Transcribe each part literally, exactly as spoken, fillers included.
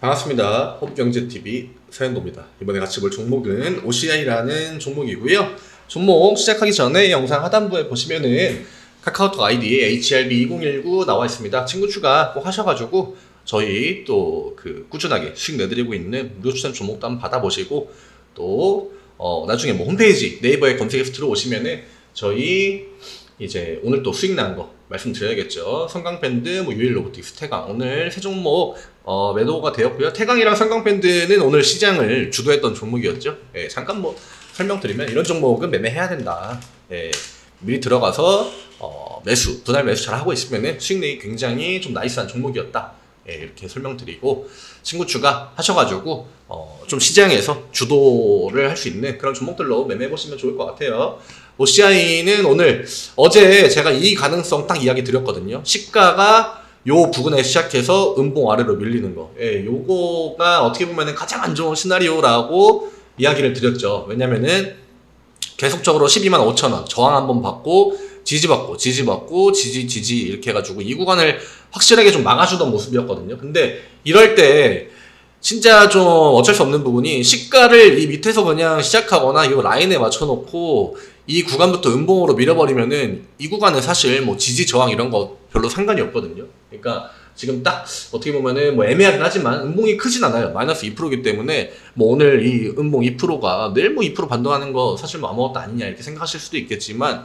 반갑습니다. 홈경제티비 서현도입니다. 이번에 같이 볼 종목은 오씨아이라는 종목이고요. 종목 시작하기 전에 영상 하단부에 보시면은 카카오톡 아이디 에이치알비 이공일구 나와 있습니다. 친구 추가 꼭 하셔가지고 저희 또 그 꾸준하게 수익 내드리고 있는 무료 추천 종목도 한번 받아보시고 또 어 나중에 뭐 홈페이지 네이버에 검색해서 들어오시면은 저희 이제 오늘 또 수익 난 거 말씀드려야겠죠. 성강밴드, 뭐 유일 로보틱스, 태강 오늘 세 종목 어, 매도가 되었고요. 태강이랑 성강밴드는 오늘 시장을 주도했던 종목이었죠. 예, 잠깐 뭐 설명드리면 이런 종목은 매매해야 된다. 예, 미리 들어가서 어, 매수, 분할 매수 잘 하고 있으면 수익 내기 굉장히 좀 나이스한 종목이었다. 예, 이렇게 설명드리고 친구 추가 하셔가지고 어, 좀 시장에서 주도를 할 수 있는 그런 종목들로 매매해 보시면 좋을 것 같아요. 오씨아이는 오늘 어제 제가 이 가능성 딱 이야기 드렸거든요. 시가가 요 부근에 시작해서 음봉 아래로 밀리는 거. 예, 요거가 어떻게 보면은 가장 안 좋은 시나리오라고 이야기를 드렸죠. 왜냐면은 계속적으로 십이만 오천 원 저항 한번 받고 지지받고 지지받고 지지 지지 이렇게 해가지고 이 구간을 확실하게 좀 막아주던 모습이었거든요. 근데 이럴 때 진짜 좀 어쩔 수 없는 부분이 시가를 이 밑에서 그냥 시작하거나 이 라인에 맞춰놓고 이 구간부터 음봉으로 밀어버리면은 이 구간은 사실 뭐 지지 저항 이런 거 별로 상관이 없거든요. 그러니까 지금 딱 어떻게 보면은 뭐 애매하긴 하지만 음봉이 크진 않아요. 마이너스 이 퍼센트이기 때문에 뭐 오늘 이 음봉 이 퍼센트가 내일 뭐 이 퍼센트 반등하는 거 사실 뭐 아무것도 아니냐 이렇게 생각하실 수도 있겠지만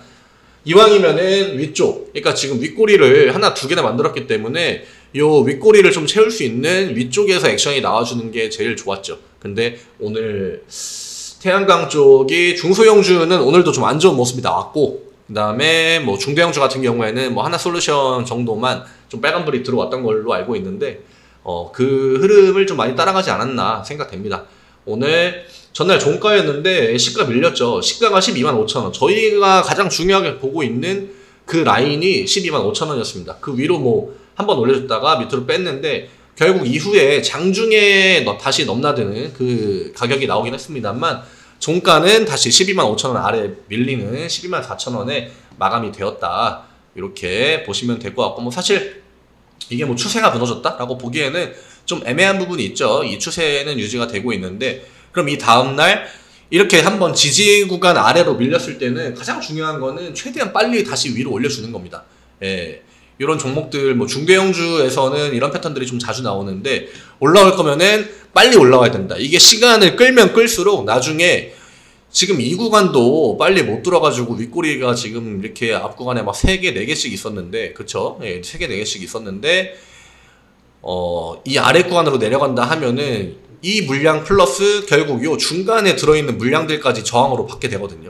이왕이면은 위쪽, 그러니까 지금 윗꼬리를 하나 두 개나 만들었기 때문에 요 윗꼬리를 좀 채울 수 있는 위쪽에서 액션이 나와주는 게 제일 좋았죠. 근데 오늘 태양광 쪽이 중소형주는 오늘도 좀 안 좋은 모습이 나왔고, 그 다음에 뭐 중대형주 같은 경우에는 뭐 하나솔루션 정도만 좀 빨간불이 들어왔던 걸로 알고 있는데, 어, 그 흐름을 좀 많이 따라가지 않았나 생각됩니다. 오늘 전날 종가였는데 시가 밀렸죠. 시가가 십이만 오천 원. 저희가 가장 중요하게 보고 있는 그 라인이 십이만 오천 원이었습니다. 그 위로 뭐 한번 올려줬다가 밑으로 뺐는데 결국 이후에 장중에 다시 넘나드는 그 가격이 나오긴 했습니다만 종가는 다시 십이만 오천 원 아래 밀리는 십이만 사천 원에 마감이 되었다. 이렇게 보시면 될 것 같고, 뭐 사실 이게 뭐 추세가 무너졌다라고 보기에는 좀 애매한 부분이 있죠. 이 추세는 유지가 되고 있는데, 그럼 이 다음날 이렇게 한번 지지 구간 아래로 밀렸을 때는 가장 중요한 거는 최대한 빨리 다시 위로 올려주는 겁니다. 예. 이런 종목들, 뭐 중대형주에서는 이런 패턴들이 좀 자주 나오는데, 올라올 거면은 빨리 올라와야 된다. 이게 시간을 끌면 끌수록 나중에 지금 이 구간도 빨리 못 들어가지고 윗꼬리가 지금 이렇게 앞 구간에 막 세 개, 네 개씩 있었는데, 그쵸? 예, 세 개, 네 개씩 있었는데, 어, 이 아래 구간으로 내려간다 하면은 이 물량 플러스 결국 요 중간에 들어있는 물량들까지 저항으로 받게 되거든요.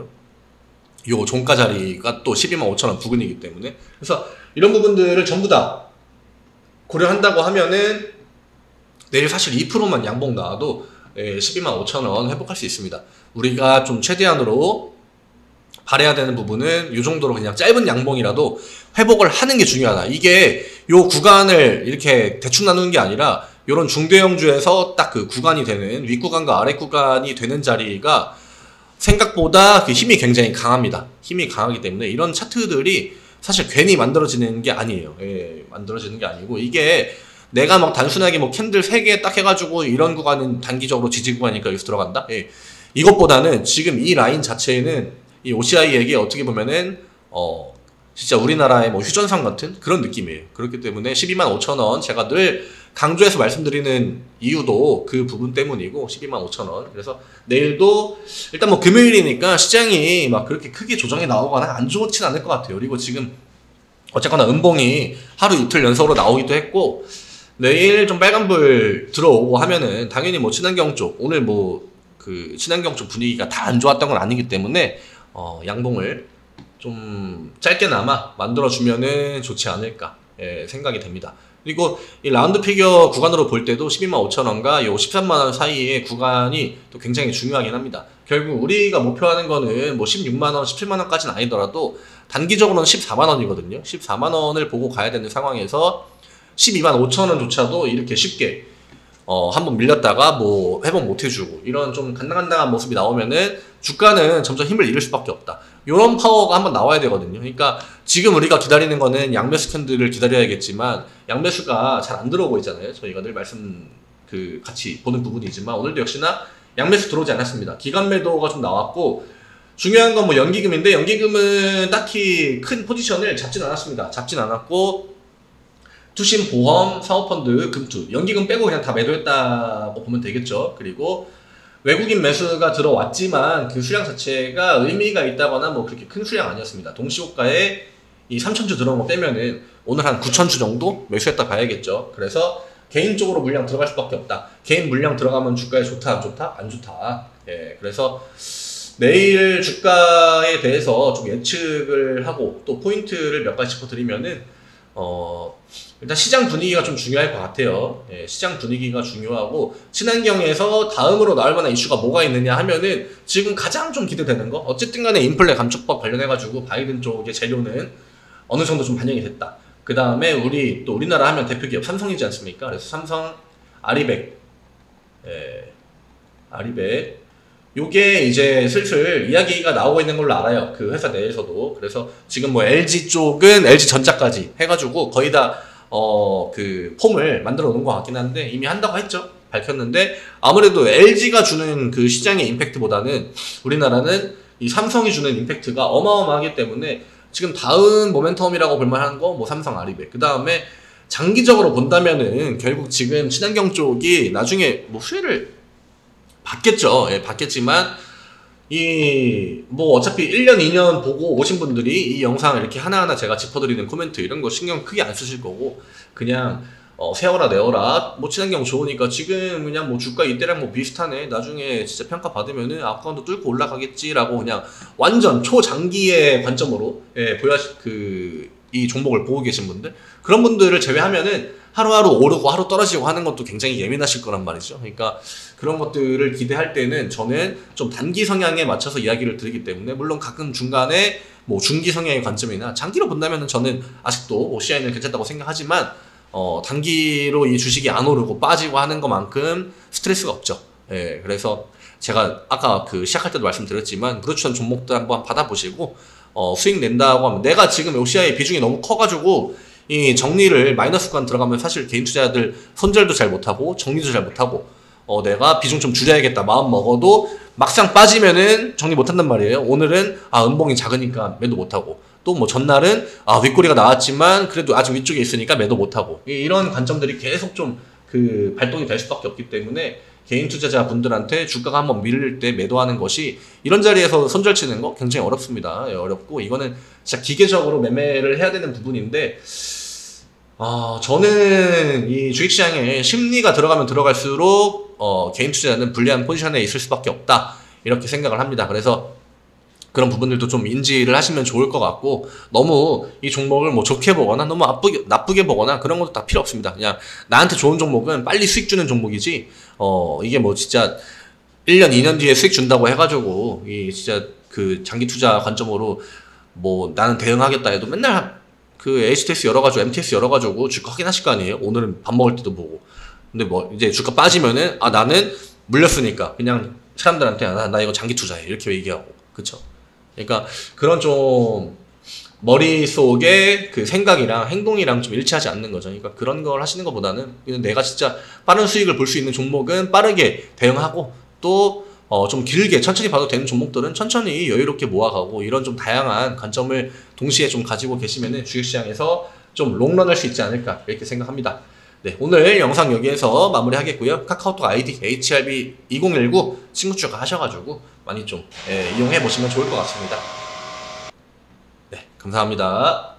요 종가 자리가 또 십이만 오천 원 부근이기 때문에. 그래서 이런 부분들을 전부 다 고려한다고 하면은 내일 사실 이 퍼센트만 양봉 나와도 십이만 오천 원 회복할 수 있습니다. 우리가 좀 최대한으로 바라야 되는 부분은 이 정도로 그냥 짧은 양봉이라도 회복을 하는 게 중요하다. 이게 요 구간을 이렇게 대충 나누는 게 아니라 요런 중대형주에서 딱 그 구간이 되는 윗구간과 아랫구간이 되는 자리가 생각보다 그 힘이 굉장히 강합니다. 힘이 강하기 때문에 이런 차트들이 사실 괜히 만들어지는 게 아니에요. 예, 만들어지는 게 아니고 이게 내가 막 단순하게 뭐 캔들 세 개 딱 해가지고 이런 구간은 단기적으로 지지 구간이니까 여기서 들어간다? 예. 이것보다는 지금 이 라인 자체는 이 오씨아이에게 어떻게 보면은 어 진짜 우리나라의 뭐 휴전선 같은 그런 느낌이에요. 그렇기 때문에 십이만 오천 원 제가 늘 강조해서 말씀드리는 이유도 그 부분 때문이고 십이만 오천 원. 그래서 내일도 일단 뭐 금요일이니까 시장이 막 그렇게 크게 조정이 나오거나 안 좋진 않을 것 같아요. 그리고 지금 어쨌거나 음봉이 하루 이틀 연속으로 나오기도 했고 내일 좀 빨간불 들어오고 하면은 당연히 뭐 친환경 쪽 오늘 뭐 그 친환경 쪽 분위기가 다 안 좋았던 건 아니기 때문에 어 양봉을 좀 짧게나마 만들어주면은 좋지 않을까 예, 생각이 됩니다. 그리고 이 라운드 피겨 구간으로 볼 때도 십이만 오천 원과 요 십삼만 원 사이의 구간이 또 굉장히 중요하긴 합니다. 결국 우리가 목표하는 거는 뭐 십육만 원, 십칠만 원까지는 아니더라도 단기적으로는 십사만 원이거든요. 십사만 원을 보고 가야 되는 상황에서 십이만 오천 원조차도 이렇게 쉽게 어, 한번 밀렸다가 뭐 회복 못 해주고 이런 좀 간당간당한 모습이 나오면은 주가는 점점 힘을 잃을 수밖에 없다. 이런 파워가 한번 나와야 되거든요. 그러니까 지금 우리가 기다리는 거는 양매수 캔들을 기다려야겠지만 양매수가 잘 안 들어오고 있잖아요. 저희가 늘 말씀 그 같이 보는 부분이지만 오늘도 역시나 양매수 들어오지 않았습니다. 기간 매도가 좀 나왔고 중요한 건 뭐 연기금인데 연기금은 딱히 큰 포지션을 잡진 않았습니다. 잡진 않았고 투신 보험, 사모펀드, 금투 연기금 빼고 그냥 다 매도했다고 보면 되겠죠. 그리고 외국인 매수가 들어왔지만 그 수량 자체가 의미가 있다거나 뭐 그렇게 큰 수량 아니었습니다. 동시호가에 이 삼천 주 들어온 거 빼면은 오늘 한 구천 주 정도 매수했다 봐야겠죠. 그래서 개인적으로 물량 들어갈 수밖에 없다. 개인 물량 들어가면 주가에 좋다 안 좋다? 안 좋다. 예, 그래서 내일 주가에 대해서 좀 예측을 하고 또 포인트를 몇 가지 짚어드리면은 어 일단 시장 분위기가 좀 중요할 것 같아요. 예, 시장 분위기가 중요하고 친환경에서 다음으로 나올 만한 이슈가 뭐가 있느냐 하면은 지금 가장 좀 기대되는 거 어쨌든 간에 인플레 감축법 관련해가지고 바이든 쪽의 재료는 어느 정도 좀 반영이 됐다. 그 다음에 우리 또 우리나라 하면 대표 기업 삼성이지 않습니까? 그래서 삼성 아리백, 예, 아리백 요게 이제 슬슬 이야기가 나오고 있는 걸로 알아요. 그 회사 내에서도. 그래서 지금 뭐 엘지 쪽은 엘지전자까지 해가지고 거의 다 어 그 폼을 만들어 놓은 것 같긴 한데 이미 한다고 했죠. 밝혔는데 아무래도 엘지가 주는 그 시장의 임팩트보다는 우리나라는 이 삼성이 주는 임팩트가 어마어마하기 때문에 지금 다음 모멘텀이라고 볼만한 거 뭐 삼성 아리백. 그 다음에 장기적으로 본다면은 결국 지금 친환경 쪽이 나중에 뭐 수혜를 받겠죠. 예, 받겠지만 이 뭐 어차피 일 년, 이 년 보고 오신 분들이 이 영상을 이렇게 하나하나 제가 짚어드리는 코멘트 이런 거 신경 크게 안 쓰실 거고 그냥 어, 세워라 내어라 뭐 친환경 좋으니까 지금 그냥 뭐 주가 이때랑 뭐 비슷하네 나중에 진짜 평가 받으면은 아까운도 뚫고 올라가겠지라고 그냥 완전 초장기의 관점으로 예, 보여 그 이 종목을 보고 계신 분들 그런 분들을 제외하면은 하루하루 오르고 하루 떨어지고 하는 것도 굉장히 예민하실 거란 말이죠. 그러니까 그런 것들을 기대할 때는 저는 좀 단기 성향에 맞춰서 이야기를 드리기 때문에 물론 가끔 중간에 뭐 중기 성향의 관점이나 장기로 본다면은 저는 아직도 오씨아이는 괜찮다고 생각하지만 어 단기로 이 주식이 안 오르고 빠지고 하는 것만큼 스트레스가 없죠. 예, 그래서 제가 아까 그 시작할 때도 말씀드렸지만 무료추천 종목들 한번 받아보시고 어 수익 낸다고 하면 내가 지금 오씨아이 비중이 너무 커가지고 이 정리를 마이너스권 들어가면 사실 개인 투자자들 손절도 잘 못하고 정리도 잘 못하고 어 내가 비중 좀 줄여야겠다 마음 먹어도 막상 빠지면은 정리 못한단 말이에요. 오늘은 아 음봉이 작으니까 매도 못하고 또 뭐 전날은 아 윗꼬리가 나왔지만 그래도 아직 위쪽에 있으니까 매도 못하고 이런 관점들이 계속 좀 그 발동이 될 수밖에 없기 때문에 개인 투자자 분들한테 주가가 한번 밀릴 때 매도하는 것이 이런 자리에서 손절 치는 거 굉장히 어렵습니다. 예, 어렵고 이거는 진짜 기계적으로 매매를 해야 되는 부분인데 어, 저는 이 주식시장에 심리가 들어가면 들어갈수록 어, 개인 투자자는 불리한 포지션에 있을 수밖에 없다 이렇게 생각을 합니다. 그래서 그런 부분들도 좀 인지를 하시면 좋을 것 같고 너무 이 종목을 뭐 좋게 보거나 너무 나쁘게, 나쁘게 보거나 그런 것도 다 필요 없습니다. 그냥 나한테 좋은 종목은 빨리 수익 주는 종목이지 어 이게 뭐 진짜 일 년, 이 년 뒤에 수익 준다고 해가지고 이 진짜 그 장기 투자 관점으로 뭐 나는 대응하겠다 해도 맨날 그 에이치티에스 열어가지고 엠티에스 열어가지고 주가 확인하실 거 아니에요. 오늘은 밥 먹을 때도 보고 근데 뭐 이제 주가 빠지면은 아 나는 물렸으니까 그냥 사람들한테 아, 나, 나 이거 장기 투자해 이렇게 얘기하고 그쵸. 그러니까 그런 좀 머릿속에 그 생각이랑 행동이랑 좀 일치하지 않는 거죠. 그러니까 그런 걸 하시는 것보다는 내가 진짜 빠른 수익을 볼 수 있는 종목은 빠르게 대응하고 또 어 좀 길게 천천히 봐도 되는 종목들은 천천히 여유롭게 모아가고 이런 좀 다양한 관점을 동시에 좀 가지고 계시면은 주식시장에서 좀 롱런 할 수 있지 않을까 이렇게 생각합니다. 네, 오늘 영상 여기에서 마무리하겠고요. 카카오톡 아이디 에이치알비 이공일구 친구 추가 하셔가지고 많이 좀 예, 이용해 보시면 좋을 것 같습니다. 네, 감사합니다.